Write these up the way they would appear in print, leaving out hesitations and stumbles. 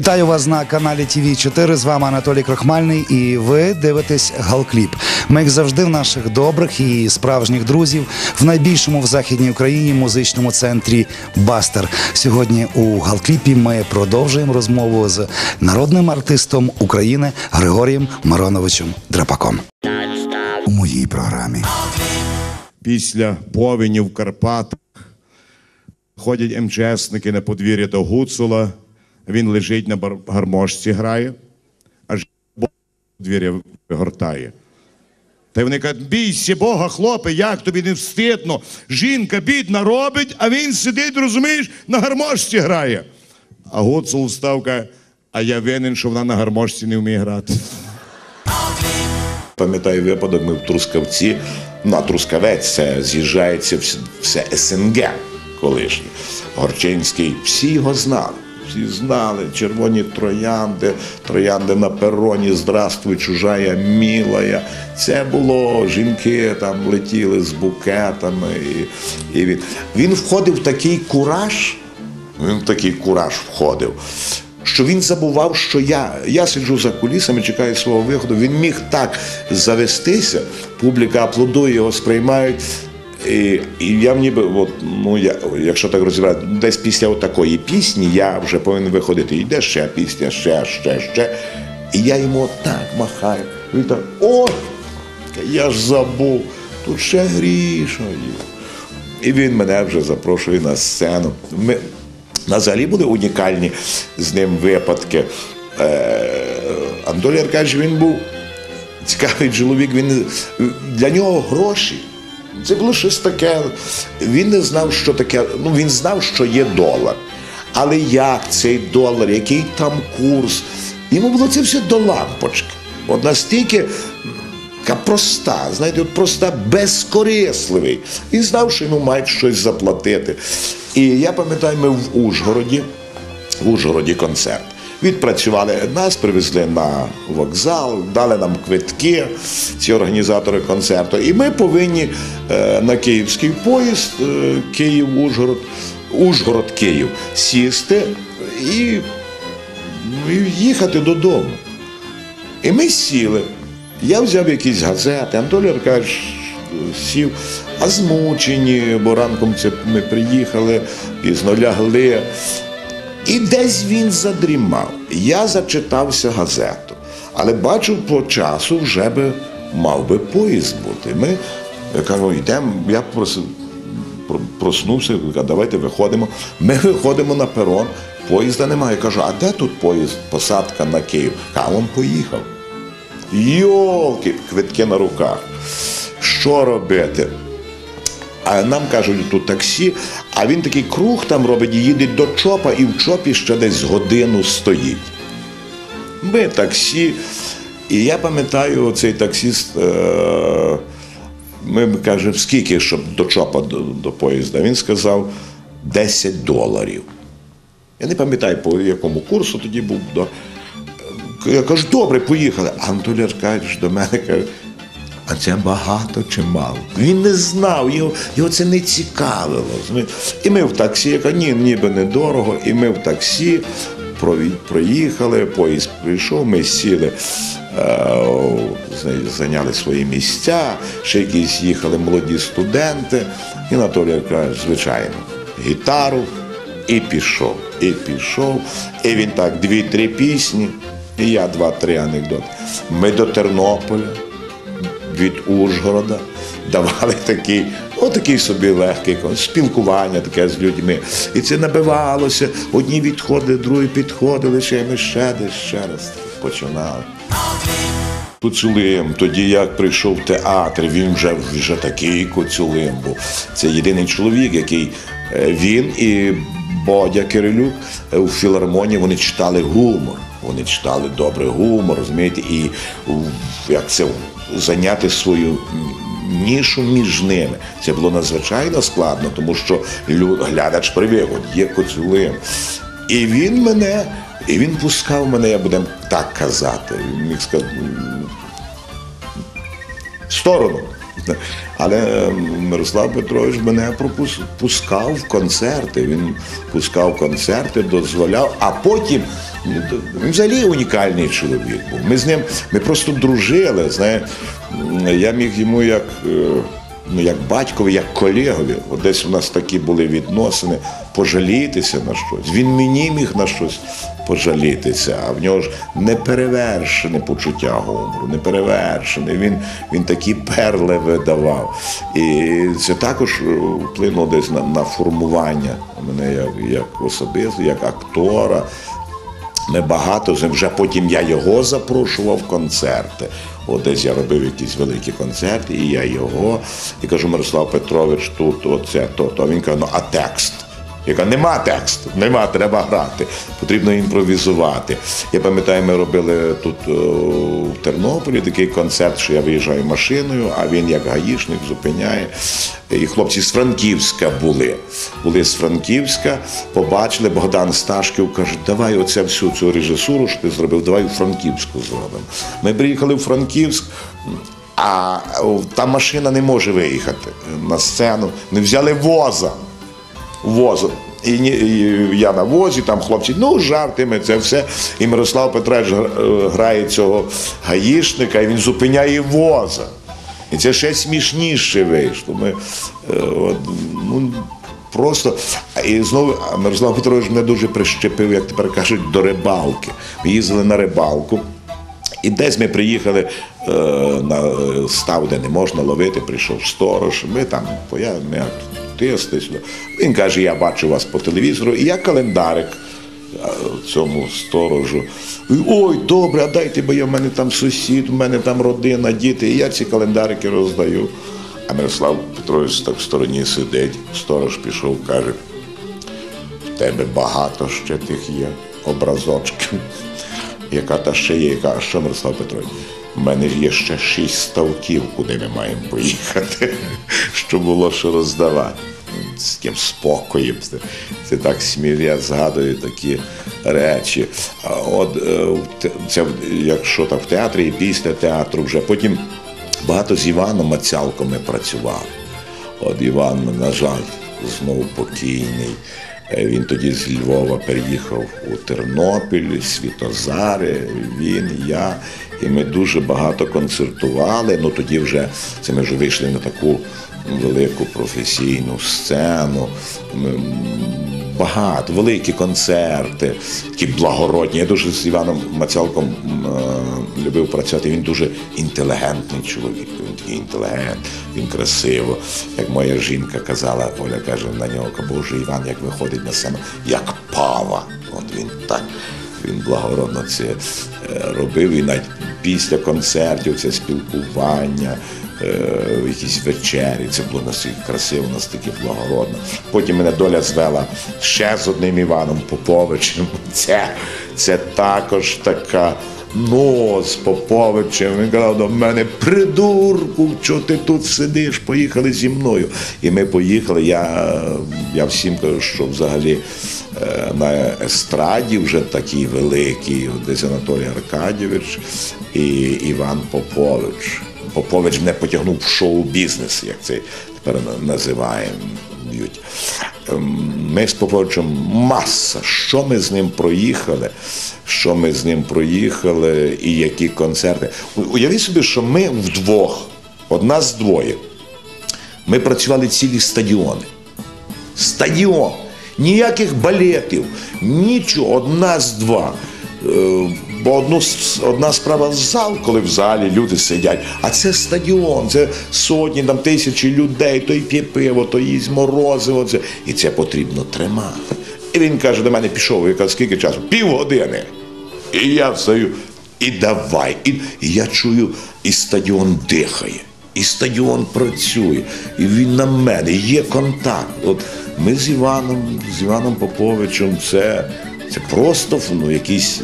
Вітаю вас на каналі ТВ4, з вами Анатолій Крохмальний і ви дивитесь Галкліп. Ми, як завжди, в наших добрих і справжніх друзів в найбільшому в Західній Україні музичному центрі «Бастер». Сьогодні у Галкліпі ми продовжуємо розмову з народним артистом України Григорієм Мироновичем Драпаком. У моїй програмі. Після повені в Карпатах ходять МЧСники на подвір'я до Гуцула. Він лежить на гармошці, грає, аж подвір'я вигортає. Та й вони кажуть: бійся Бога, хлопе, як тобі не встидно? Жінка бідна робить, а він сидить, розумієш, на гармошці грає. А Гуцул встав, каже: а я винен, що вона на гармошці не вміє грати. Пам'ятаю випадок, ми в Трускавці, на Трускавець, це з'їжджається все СНГ колишнє. Горчинський, всі його знали. Всі знали, червоні троянди, троянди на пероні, здравствуй, чужая, милая. Це було, жінки там летіли з букетами. І він входив в такий кураж, що він забував, що я сиджу за кулісами, чекаю свого виходу. Він міг так завестися, публіка аплодує, його сприймають. І я ніби, якщо так розібрати, десь після такої пісні я вже повинен виходити. Йде ще пісня, ще. І я йому отак махаю. Він так: ой, я ж забув, тут ще Гріша є. І він мене вже запрошує на сцену. Взагалі були унікальні з ним випадки. Анатолій Аркадійович, він був цікавий чоловік, для нього гроші. Це було щось таке, він не знав, що таке, він знав, що є долар. Але як цей долар, який там курс, йому було це все до лампочки. От настільки проста, знаєте, проста, безкорисливий. Він знав, що йому мають щось заплатити. І я пам'ятаю, ми в Ужгороді концерт. Відпрацювали, нас привезли на вокзал, дали нам квитки, ці організатори концерту. І ми повинні на київський поїзд Київ-Ужгород, Ужгород-Київ сісти і їхати додому. І ми сіли. Я взяв якісь газети, Анатолій Аркадійович сів, а змучені, бо ранком ми приїхали, пізно лягли. І десь він задрімав. Я зачитався газету. Але бачив, по часу вже мав би поїзд бути. Я кажу, йдемо, я проснувся, кажу, давайте виходимо. Ми виходимо на перон, поїзда немає. Я кажу, а де тут поїзд, посадка на Київ? А він поїхав. Йолки, квитки на руках. Що робити? А нам кажуть, тут таксі, а він такий круг там робить, їде до ЧОПа, і в ЧОПі ще десь годину стоїть. Ми таксі, і я пам'ятаю, оцей таксіст, ми кажемо, скільки, щоб до ЧОПа, до поїзда? Він сказав, $10. Я не пам'ятаю, по якому курсу тоді був. Я кажу, добре, поїхали. А Анатолій Аркадійович до мене каже, а це багато чи мало? Він не знав, його це не цікавило. І ми в таксі, я кажу, ніби недорого, і ми в таксі проїхали, поїзд прийшов, ми сіли, зайняли свої місця, ще якісь їхали молоді студенти. І Анатолій Аркадійович, звичайно, гітару, і пішов. І він так 2-3 пісні, і я 2-3 анекдоти. Ми до Тернополя, від Ужгорода, давали такий собі легкий спілкування таке з людьми. І це набивалося, одні відходили, другі підходили, ще раз починали. Коцюлим, тоді як прийшов в театр, він вже такий Коцюлим був. Це єдиний чоловік, який, він і Бодя Кирилюк у філармонії, вони читали гумор. Вони читали добре гумор, розумієте, і як це зайняти свою нішу між ними. Це було надзвичайно складно, тому що глядач привик, от є Коцюлим. І він пускав мене, я будемо так казати, він міг сказати, в сторону. Але Мирослав Петрович мене пускав в концерти. Він пускав концерти, дозволяв, а потім він взагалі унікальний чоловік був. Ми просто дружили. Я міг йому як батькові, як колегові, десь у нас такі були відносини, пожалітися на щось. Він мені міг на щось пожалітися, а в нього ж неперевершене почуття гумору, неперевершене. Він такі перли видавав. І це також вплинуло десь на формування мене як особисто, як актора. Ми багато з ним, вже потім я його запрошував в концерти. Десь я робив якісь великі концерти, і я його, і кажу: Мирослав Петрович, тут, оце, то. А він каже: ну, а текст? Я кажу: нема тексту, треба грати, потрібно імпровізувати. Я пам'ятаю, ми робили тут в Тернополі такий концерт, що я виїжджаю машиною, а він як гаїшник зупиняє. І хлопці з Франківська були з Франківська, побачили, Богдан Сташків каже: давай оце всю цю режисуру, що ти зробив, давай у Франківську зробимо. Ми приїхали у Франківськ, а та машина не може виїхати на сцену, не взяли воза. І я на возі, там хлопці, жартами, це все. І Мирослав Петрович грає цього гаїшника, і він зупиняє воза. І це ще смішніше вийшло. Просто. І знову Мирослав Петрович мене дуже прищепив, як тепер кажуть, до рибалки. Ми їздили на рибалку. І десь ми приїхали на став, де не можна ловити, прийшов сторож, ми там артисти. Він каже: я бачу вас по телевізору, і я календарик цьому сторожу. Ой, добре, а дайте, бо в мене там сусід, в мене там родина, діти, і я ці календарики роздаю. А Мирослав Петрович так в стороні сидить, сторож пішов, каже: в тебе багато ще тих є образочків. Яка та ще є, яка, а що, Мирослав Петрович? У мене ж є ще 6 ставків, куди ми маємо поїхати, щоб було що роздавати. З тим спокоєм. Це так смішно, я згадую такі речі. Це, якщо так в театрі, і після театру вже. Потім багато з Іваном Мацялком ми працювали. Іван, на жаль, знову покійний. Він тоді з Львова переїхав у Тернопіль, Світозари, він, я. І ми дуже багато концертували. Тоді вже, ми вже вийшли на таку велику професійну сцену. Багато, великі концерти, такі благородні. Я дуже з Іваном Мацялком любив працювати. Він дуже інтелігентний чоловік. Він такий інтелігент, він красиво. Як моя жінка казала, Оля каже на нього: Боже, Іван, як виходить на сцену, як пава. Він так, він благородно це робив. І навіть після концертів це спілкування, якісь вечері, це було настільки красиво, настільки благородно. Потім мене доля звела ще з одним Іваном Поповичем. Це також така, з Поповичем. Він казав до мене: придурку, що ти тут сидиш, поїхали зі мною. І ми поїхали, я всім кажу, що взагалі на естраді вже такий великий, десь Анатолій Аркадійович і Іван Попович. Попович мене потягнув в шоу-бізнес, як це тепер називаємо. Ми з Поповичем маса, що ми з ним проїхали і які концерти. Уявіть собі, що ми вдвох, од нас двоє, ми працювали цілі стадіони. Стадіон! Ніяких балетів, нічого, од нас два. Бо одна справа зал, коли в залі люди сидять, а це стадіон, це сотні, тисячі людей, то й п'є пиво, то їсть морозиво, і це потрібно тримати. І він каже до мене: пішов, я кажу: скільки часу? 1/2 години. І я встаю, і давай. І я чую, і стадіон дихає, і стадіон працює, і він на мене, є контакт. Ми з Іваном Поповичем, це просто якісь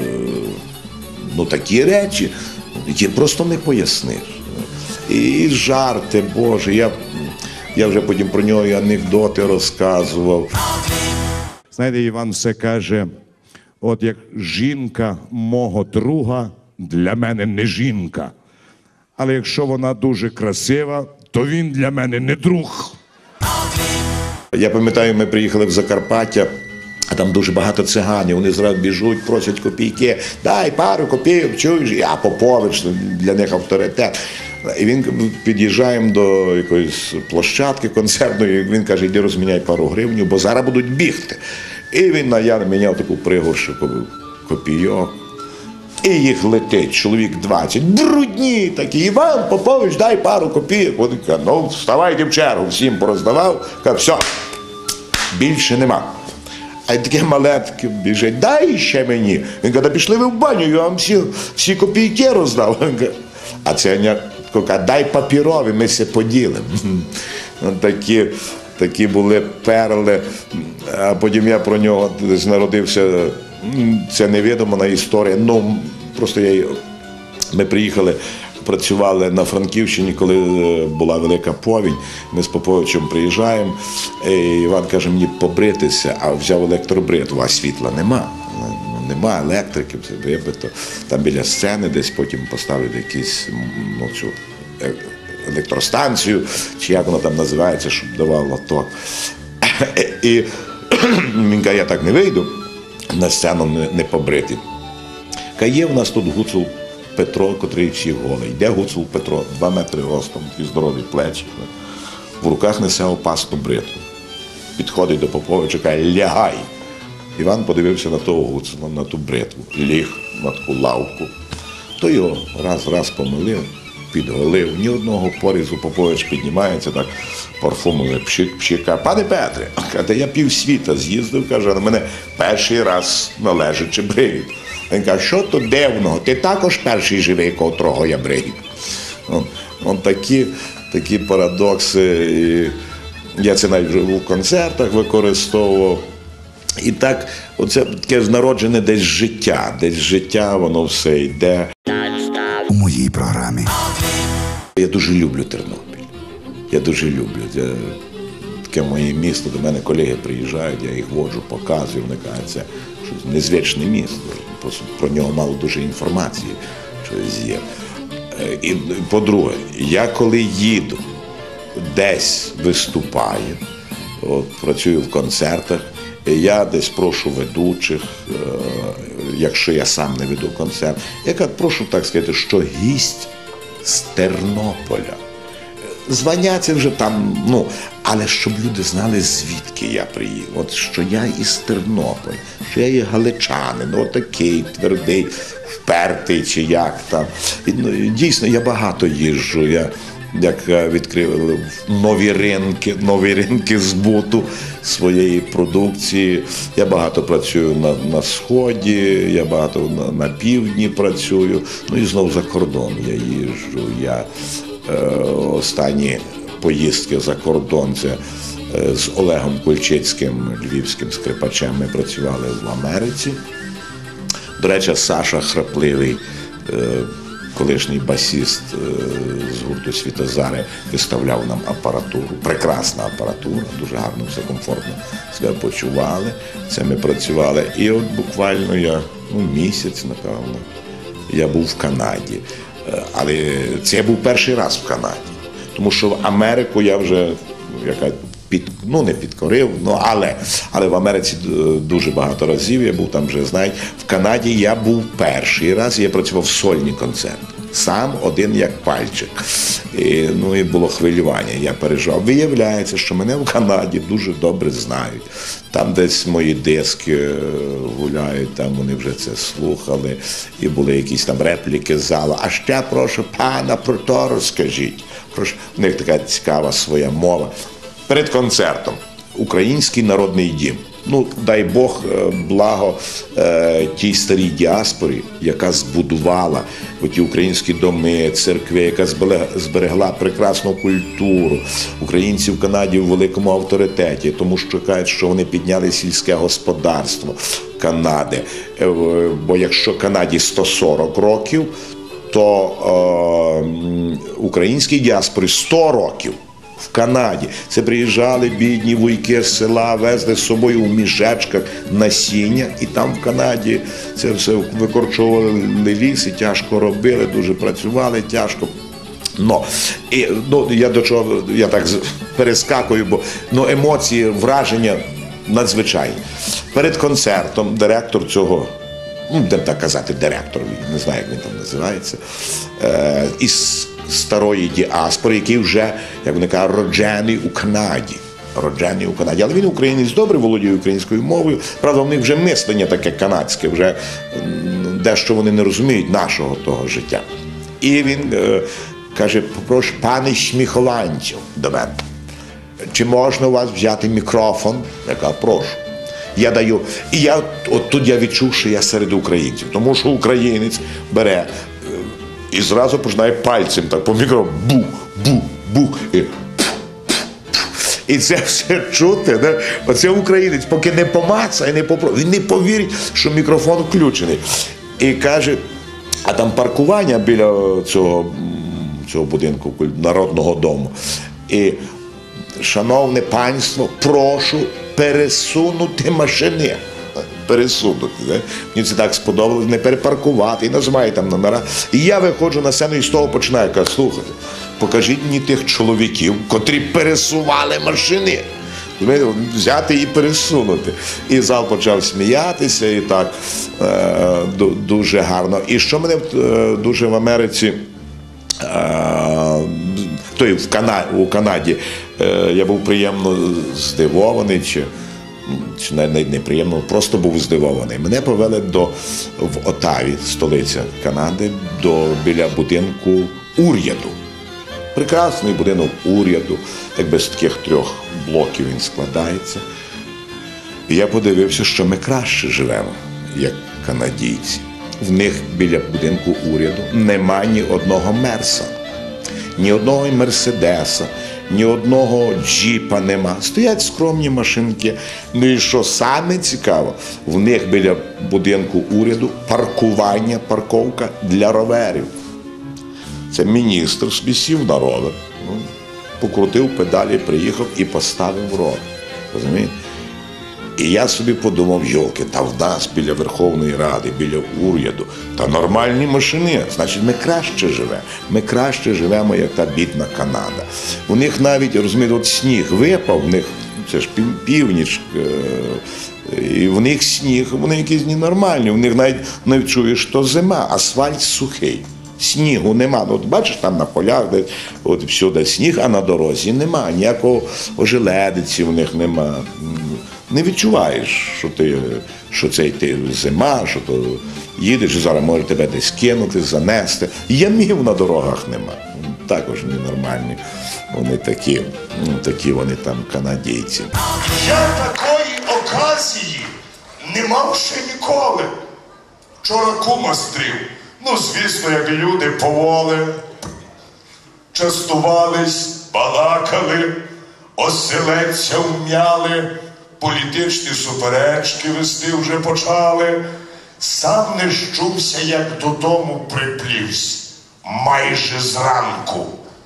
такі речі, які просто не поясниш. І жарти, Боже, я вже потім про нього і анекдоти розказував. Знаєте, Іван все каже: як жінка мого друга для мене не жінка. Але якщо вона дуже красива, то він для мене не друг. Я пам'ятаю, ми приїхали в Закарпаття, а там дуже багато циганів, вони зразу біжуть, просять копійки, дай пару копійок, чуєш, я Попович, для них авторитет. І він під'їжджаємо до якоїсь площадки концертної, він каже, йди розміняй пару гривень, бо зараз будуть бігти. І він міняв таку пригоршу копійок. І їх летить, чоловік 20, брудні такі, Іван Попович, дай пару копійок. Він каже, ну вставайте в чергу, всім пороздавав, каже, все, більше нема. А й таке малетки біжить, дай ще мені. Він каже, пішли ви в баню, я вам всі копійки роздав. Він каже, а це каже, дай папірові, ми все поділимо. Такі були перли, а потім я про нього десь народився. Це невідома історія. Ну, просто ми приїхали, працювали на Франківщині, коли була велика повінь. Ми з Поповичем приїжджаємо, і Іван каже, мені побритися, а взяв електробритву, а світла нема. Нема електрики, все вибито. Там біля сцени десь потім поставили якісь, ну, цю електростанцію, чи як воно там називається, щоб давало ток. І він каже, я так не вийду. На сцену не побрити. Є в нас тут Гуцул Петро, котрий всі голий. Йде Гуцул Петро, 2 метри ростом, і здорові плечі. В руках несе опасну бритву. Підходить до Поповича, каже, лягай. Іван подивився на того Гуцула, на ту бритву. Ліг на таку лавку. То його раз помилив, підголив. Ні одного порізу. Попович піднімається, так парфумовий пшика. Пане Петре, каже, я півсвіта з'їздив, каже, на мене перший раз належачи бриють. Він каже, що тут дивного, ти також перший живий, котрого я брию. Такі парадокси. І я це навіть в концертах використовував. І так, оце таке народжене десь життя, воно все йде. У моїй програмі. Я дуже люблю Тернопіль. Я дуже люблю. Таке моє місто, до мене колеги приїжджають, я їх воджу, показую, вони кажуть, це щось незвичне місто. Просто про нього мало дуже інформації, щось є. І по-друге, я коли їду, десь виступаю, працюю в концертах, я десь прошу ведучих, якщо я сам не веду концерт, я прошу, так сказати, що гість з Тернополя. Звання це вже там, ну, але щоб люди знали, звідки я приїхав. От що я із Тернополя, що я є галичанин, отакий, твердий, впертий, чи як там. І, ну, дійсно, я багато їжджу, як відкрив нові ринки збуту своєї продукції. Я багато працюю на Сході, я багато на Півдні працюю, ну і знову за кордон я їжджу. Останні поїздки за кордон, це з Олегом Кульчицьким, львівським скрипачем, ми працювали в Америці. До речі, Саша Храпливий, колишній басіст з гурту «Світозари», виставляв нам апаратуру, прекрасна апаратура, дуже гарно, все комфортно себе почували, це ми працювали. І от буквально місяць, напевно, я був в Канаді. Але це я був перший раз в Канаді, тому що в Америку я вже не підкорив, але в Америці дуже багато разів я був там вже, знають. В Канаді я був перший раз, я працював сольні концерти. Сам один як пальчик. І було хвилювання, я переживав. Виявляється, що мене в Канаді дуже добре знають. Там десь мої диски гуляють, там вони вже це слухали. І були якісь там репліки з залу. А ще прошу пана про то розкажіть. У них така цікава своя мова. Перед концертом український народний дім. Дай Бог благо тій старій діаспорі, яка збудувала ті українські доми, церкви, яка зберегла прекрасну культуру. Українці в Канаді в великому авторитеті, тому що кажуть, що вони підняли сільське господарство Канади. Бо якщо Канаді 140 років, то українській діаспорі 100 років. В Канаді. Це приїжджали бідні вуйки з села, везли з собою в мішечках насіння, і там в Канаді це все викорчовували ліс і тяжко робили, дуже працювали, тяжко. Я до чого, я так перескакую, бо емоції, враження надзвичайні. Перед концертом директор цього, будемо так казати, директор, не знаю, як він там називається, із старої діаспори, який вже, як вони кажуть, роджений у Канаді. Але він українець, добре володіє українською мовою, правда, в них вже мислення таке канадське, вже дещо вони не розуміють нашого того життя. І він каже: попрошу, пане Сміхоланців, до мене, чи можна у вас взяти мікрофон? Я кажу: прошу. Я даю. І от тут я відчув, що я серед українців, тому що українець бере і зразу починає пальцем так по мікрофону бух. І це все чути. Да? Оце українець, поки не помацає, не попробує, він не повірить, що мікрофон включений. І каже, а там паркування біля цього будинку Народного дому. І, шановне панство, прошу пересунути машини. Пересунути. Да? Мені це так сподобалось, не перепаркувати, і називає там номера. І я виходжу на сцену і з того починаю, кажу: слухайте, покажіть мені тих чоловіків, котрі пересували машини. Взяти і пересунути. І зал почав сміятися, і так дуже гарно. І що мене дуже в Америці, у Канаді, я був приємно здивований, чи навіть неприємно, просто був здивований. Мене провели в Отаві, столиця Канади, біля будинку уряду. Прекрасний будинок уряду, якби з таких 3 блоків він складається. І я подивився, що ми краще живемо, як канадійці. В них біля будинку уряду нема ні одного мерса, ні одного мерседеса, ні одного джіпа нема. Стоять скромні машинки. Ну і що саме цікаво, в них біля будинку уряду парковка для роверів. Це міністр собі сів на ровер, покрутив педалі, приїхав і поставив ровер. Розумієте? І я собі подумав: йолки, та в нас біля Верховної Ради, біля уряду, та нормальні машини, значить ми краще живемо. Ми краще живемо, як та бідна Канада. У них навіть, розумієте, от сніг випав, в них, це ж північ, і в них сніг, вони якісь ненормальні, в них навіть не чуєш, що зима, асфальт сухий. Снігу нема. От бачиш, там на полях, де от всюди сніг, а на дорозі нема. Ніякого ожеледиці в них нема. Не відчуваєш, що це зима, що то їдеш, і зараз може тебе десь кинути, занести. Ямів на дорогах нема. Також ненормальні. Вони такі вони там канадійці. Я такої оказії не мав ще ніколи. Вчора кума стрів. Звісно, як люди поволи, частувались, балакали, оселедця вм'яли, політичні суперечки вести вже почали. Сам не щувся, як додому приплівсь, майже зранку.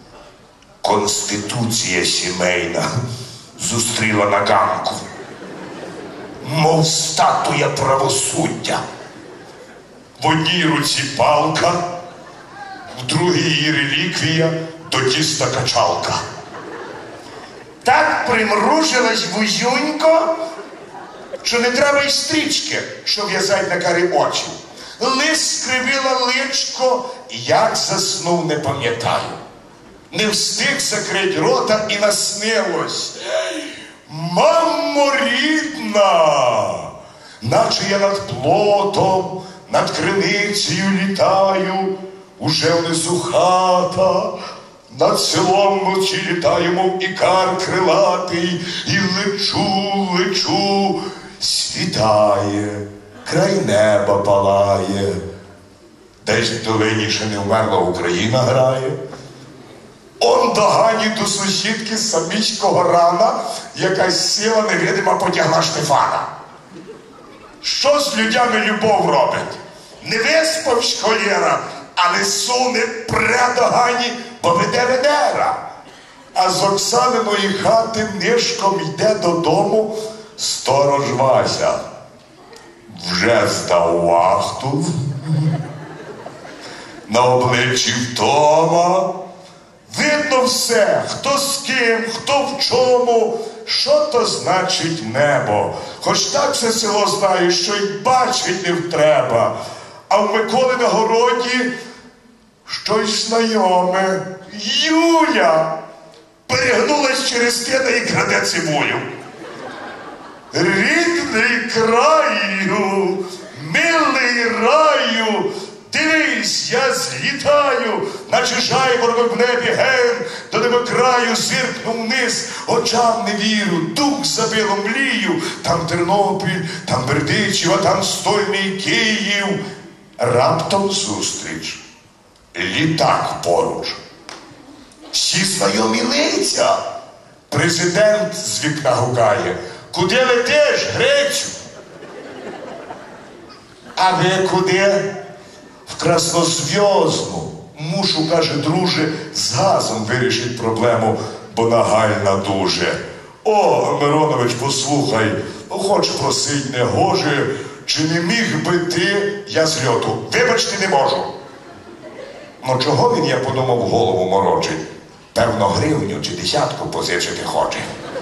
Конституція сімейна зустріла на ганку, мов статуя правосуддя. В одній руці палка, в другій її реліквія до тіста качалка. Так примружилась вузюнько, що не треба й стрічки, що в'язать на карі очі. Лис скривила личко, як заснув, не пам'ятаю. Не встиг закрить рота і наснилось: мамо рідна, наче я над плотом, над криницею літаю, уже внизу хата, над селом вночі літаю, мов ікар крилатий, і лечу, світає, край неба палає. Десь в долині ще не вмерла Україна грає. Он доганять до сусідки з самічкого рана, якась сила невидима потягла Штефана. Що з людьми любов робить? Не виспав холєра, але суне предогані, бо веде Венера. А з Оксаниної хати нишком йде додому сторож Вася. Вже здав вахту, на обличчі втома, Видно все, хто з ким, хто в чому, що то значить небо. Хоч так все село знає, що й бачить не втреба. А в Миколи на городі щось знайоме. Юля перегнулась через кеда і краде цибулю. Рідний краю, милий раю, дивись, я злітаю, наче жайворонок в небі ген, до небокраю зиркнув вниз, очам не вірю, дух забило млію, там Тернопіль, там Бердичів, а там стольний Київ. Раптом зустріч, літак поруч. Всі знайомі лиця. Президент з вікна гукає: куди летиш, Грецю? А ви куди? В Краснозв'язну. Мушу, каже, друже, з газом вирішить проблему, бо нагальна дуже. О, Миронович, послухай, хоч просить не гоже, чи не міг би ти, я з льоту, вибачте, не можу. Ну чого він, я подумав, голову морочить? Певно, гривню чи десятку позичити хоче.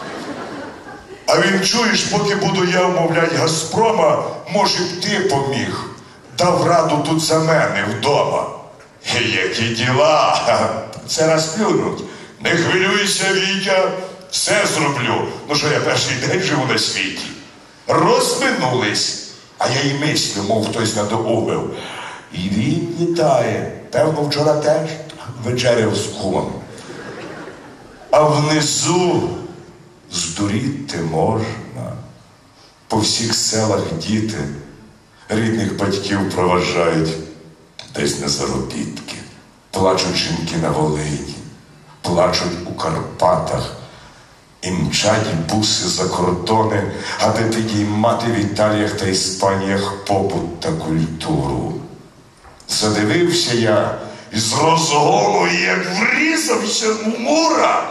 А він, чуєш, поки буду я вмовлять Газпрома, може б ти поміг. Дав раду тут за мене вдома. Які діла? Це раз плюнуть. Не хвилюйся, Вітя, все зроблю. Ну що, я перший день живу на світі. Розминулись. А я й мислю, мов хтось надоумив. І він літає. Певно, вчора теж вечеряв з кумом. А внизу здуріти можна. По всіх селах діти рідних батьків проважають десь на заробітки. Плачуть жінки на Волині, плачуть у Карпатах. І мчать буси за кордони, аби підіймати в Італіях та Іспаніях побут та культуру. Задивився я із розгону, як врізався в мура.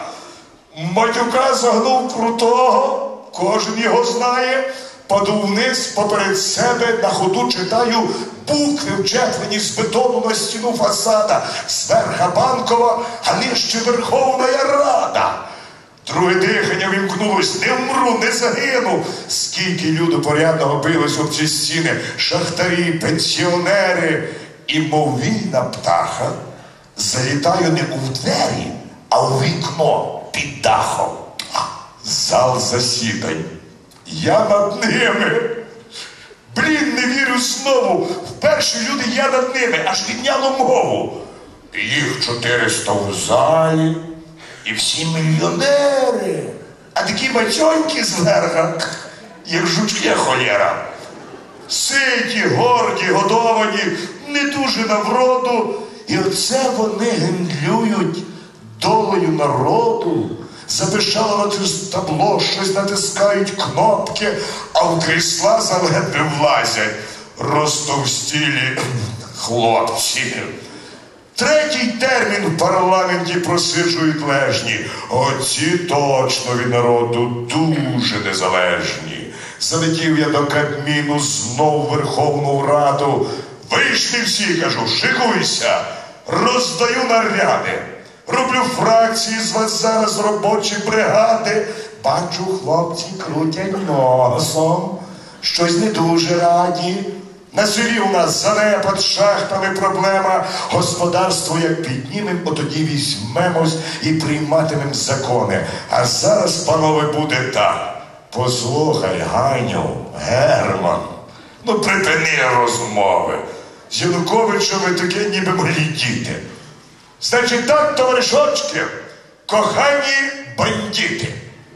Матюка загнув крутого, кожен його знає. Паду вниз поперед себе, на ходу читаю букви, вчеплені з бетону на стіну фасада. Зверха Банкова, а нижче Верховна Рада. Друге дихання вімкнулось, не вмру, не загину. Скільки люду порядного билось об ці стіни, шахтарі, пенсіонери. І мов вільна птаха, залітаю не у двері, а у вікно під дахом. Зал засідань. Я над ними. Блін, не вірю знову. Вперше люди, я над ними, аж відняло мову. Їх 400 в залі. І всі мільйонери. А такі бачоньки зверха, як жучки холєра. Ситі, горді, годовані, не дуже на вроду. І оце вони гендлюють долею народу. Запишало на табло, щось натискають кнопки, а в крісла заледве влазять розтовстілі хлопці. Третій термін в парламенті просиджують лежні. Оці точно від народу дуже незалежні. Залетів я до Кабміну, знов в Верховну Раду. Вийшли всі, кажу, шикуйся, роздаю наряди. Роблю фракції, з вас зараз робочі бригади. Бачу, хлопці крутять носом, щось не дуже раді. На селі у нас занепад, шахтами проблема. Господарство як піднімем, отоді візьмемось і прийматимем закони. А зараз, панове, буде так. Послухай, Ганю, Герман, ну припини розмови. З Януковичем ви таке ніби малі діти. Значить так, товаришочки, кохані бандити.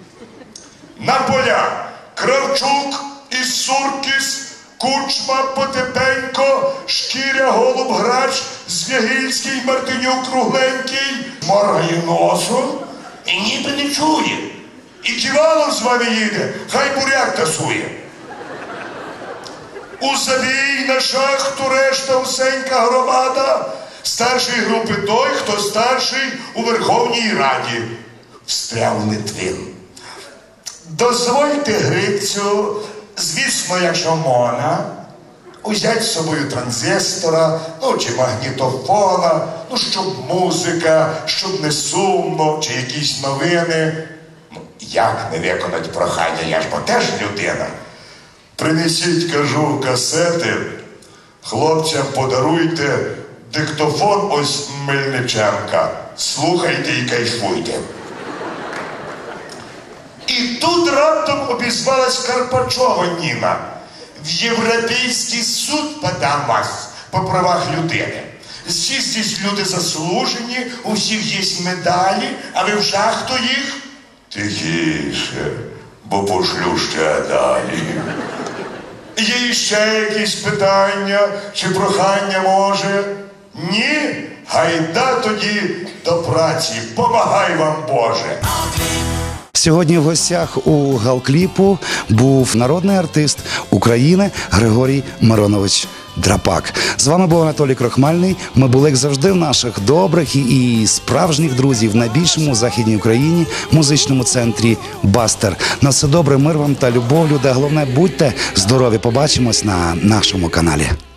На поля Кравчук і Суркіс, Кучма, Потепенько, Шкіря, Голуб, Грач, Звягільський, Мартинюк, Кругленький, моргає носом і ніби не чує. І Ківалов з вами їде, хай буряк тасує. У забій на шахту решта усенька громада. Старший групи той, хто старший у Верховній Раді. Встряв Литвин. Дозвольте, Грицю, звісно, якщо можна, Узять з собою транзистора, ну чи магнітофона, ну щоб музика, щоб не сумно, чи якісь новини. Ну, як не виконати прохання, я ж бо теж людина. Принесіть, кажу, касети, хлопцям подаруйте диктофон ось Мельниченка. Слухайте і кайфуйте. І тут раптом обізвалась Карпачова Ніна. В Європейський суд подам вас по правах людини. Всі здесь люди заслужені, у всіх є медалі, а ви в шахту їх? Тихіше, бо пошлю ще далі. Є ще якісь питання чи прохання може? Ні? Гайда тоді до праці. Помагай вам, Боже. Сьогодні в гостях у Галкліпу був народний артист України Григорій Миронович Драпак. З вами був Анатолій Крохмальний. Ми були, як завжди, в наших добрих і справжніх друзів в найбільшому Західній Україні музичному центрі «Бастер». На все добре, мир вам та любов, люди. Головне, будьте здорові. Побачимось на нашому каналі.